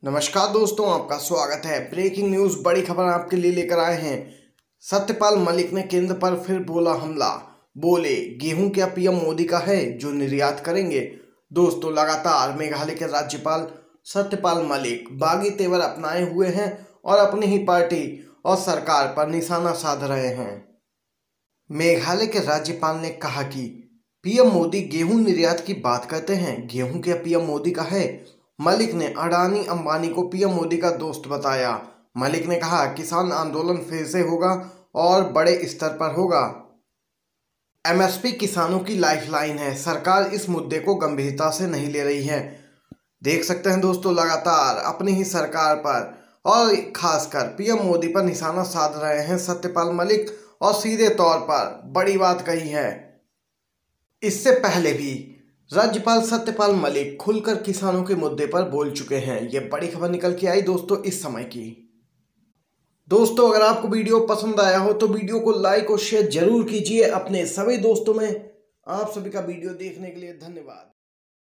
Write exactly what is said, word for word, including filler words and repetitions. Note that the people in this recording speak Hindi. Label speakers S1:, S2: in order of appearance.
S1: नमस्कार दोस्तों, आपका स्वागत है। ब्रेकिंग न्यूज, बड़ी खबर आपके लिए लेकर आए हैं। सत्यपाल मलिक ने केंद्र पर फिर बोला हमला। बोले गेहूं क्या पीएम मोदी का है जो निर्यात करेंगे। दोस्तों, लगातार मेघालय के राज्यपाल सत्यपाल मलिक बागी तेवर अपनाए हुए हैं और अपनी ही पार्टी और सरकार पर निशाना साध रहे हैं। मेघालय के राज्यपाल ने कहा कि पीएम मोदी गेहूं निर्यात की बात करते हैं, गेहूं क्या पीएम मोदी का है। मलिक ने अडानी अंबानी को पीएम मोदी का दोस्त बताया। मलिक ने कहा किसान आंदोलन फिर से होगा और बड़े स्तर पर होगा। एमएसपी किसानों की लाइफलाइन है, सरकार इस मुद्दे को गंभीरता से नहीं ले रही है। देख सकते हैं दोस्तों, लगातार अपनी ही सरकार पर और खासकर पीएम मोदी पर निशाना साध रहे हैं सत्यपाल मलिक और सीधे तौर पर बड़ी बात कही है। इससे पहले भी राज्यपाल सत्यपाल मलिक खुलकर किसानों के मुद्दे पर बोल चुके हैं। ये बड़ी खबर निकल के आई दोस्तों इस समय की। दोस्तों, अगर आपको वीडियो पसंद आया हो तो वीडियो को लाइक और शेयर जरूर कीजिए अपने सभी दोस्तों में। आप सभी का वीडियो देखने के लिए धन्यवाद।